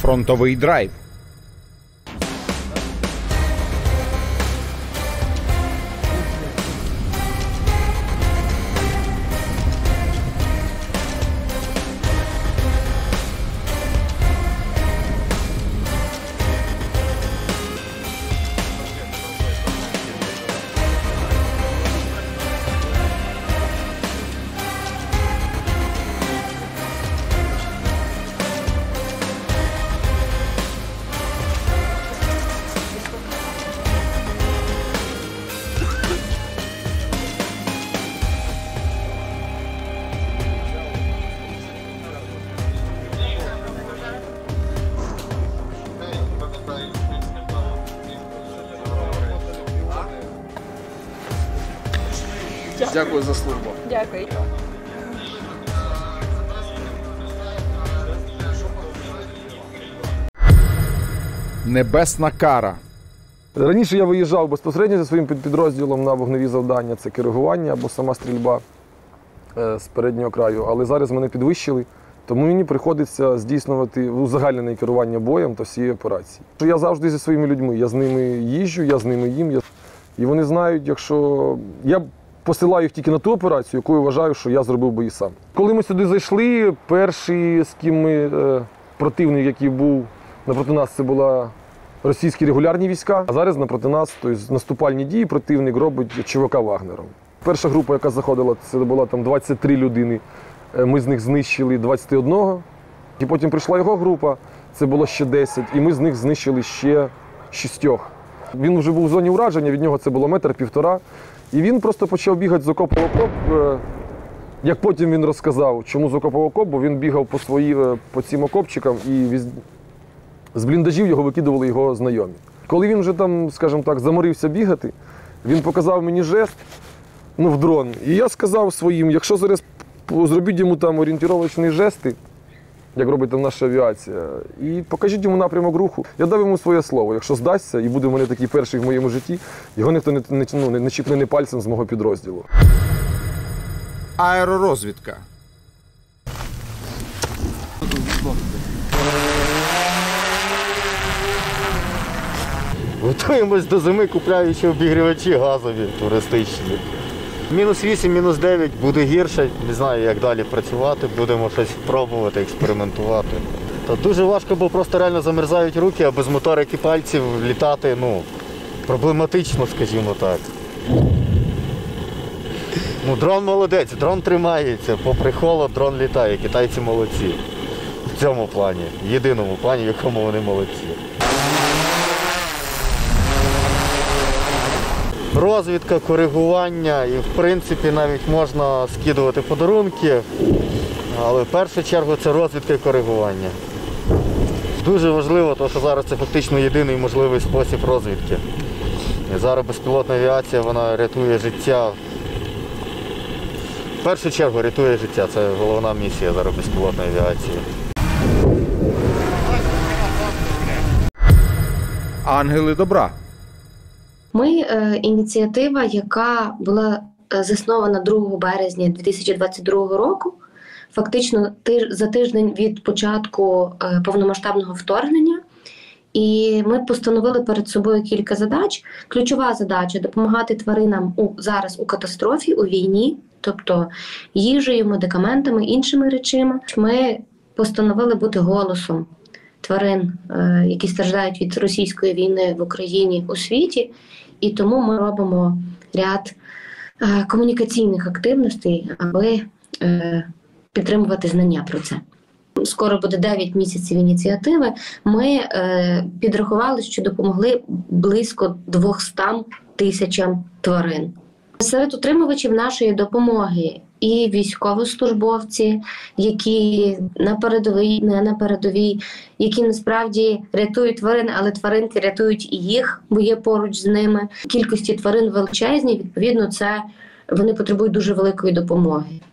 фронтовий драйв. Дякую за службу. Дякую. Небесна кара. Раніше я виїжджав безпосередньо зі своїм підрозділом на вогневі завдання. Це коригування або сама стрільба з переднього краю. Але зараз мене підвищили, тому мені приходиться здійснювати узагальнене керування боєм та всією операцією. Я завжди зі своїми людьми. Я з ними їжджу, я з ними їм. І вони знають, якщо я посилаю їх тільки на ту операцію, яку я вважаю, що я зробив би і сам. Коли ми сюди зайшли, перший, з ким ми, противник, який був напроти нас, це була російські регулярні війська. А зараз напроти нас, тобто наступальні дії, противник робить ЧВК Вагнером. Перша група, яка заходила, це була там 23 людини. Ми з них знищили 21. І потім прийшла його група, це було ще 10, і ми з них знищили ще 6. Він вже був в зоні ураження, від нього це було 1-1,5 метри. І він просто почав бігати з окопу в окоп. Як потім він розказав, чому з окопу в окоп, бо він бігав по цим окопчикам і з бліндажів його викидували його знайомі. Коли він вже там, скажімо так, заморився бігати, він показав мені жест, в дрон. І я сказав своїм, якщо зараз зробіть йому там орієнтировочні жести, як робить там наша авіація, і покажіть йому напрямок руху. Я дав йому своє слово. Якщо здасться і буде в мене такий перший в моєму житті, його ніхто не чіпне ні пальцем з мого підрозділу. Аеророзвідка. Готуємось до зими, купляючи обігрівачі газові, туристичні. -8, -9 буде гірше, не знаю, як далі працювати, будемо щось пробувати, експериментувати. Та дуже важко, бо просто реально замерзають руки, а без моторики пальців літати, проблематично, скажімо так. Дрон молодець, дрон тримається, попри холод дрон літає, китайці молодці. В цьому плані, єдиному плані, в якому вони молодці. Розвідка, коригування і, в принципі, навіть можна скидувати подарунки, але в першу чергу це розвідка і коригування. Дуже важливо, тому що зараз це фактично єдиний можливий спосіб розвідки. І зараз безпілотна авіація, вона рятує життя. В першу чергу рятує життя, це головна місія зараз безпілотної авіації. Ангели добра. Ми ініціатива, яка була заснована 2 березня 2022 року, фактично за тиждень від початку повномасштабного вторгнення. І ми постановили перед собою кілька задач. Ключова задача – допомагати тваринам зараз у катастрофі, у війні, тобто їжею, медикаментами, іншими речами. Ми постановили бути голосом тварин, які страждають від російської війни в Україні, у світі. І тому ми робимо ряд комунікаційних активностей, аби підтримувати знання про це. Скоро буде 9 місяців ініціативи. Ми підрахували, що допомогли близько 200 тисячам тварин. Серед утримувачів нашої допомоги і військовослужбовці, які на передовій, не на передовій, які насправді рятують тварин, але тваринки рятують і їх, бо є поруч з ними. Кількості тварин величезні, відповідно, вони потребують дуже великої допомоги.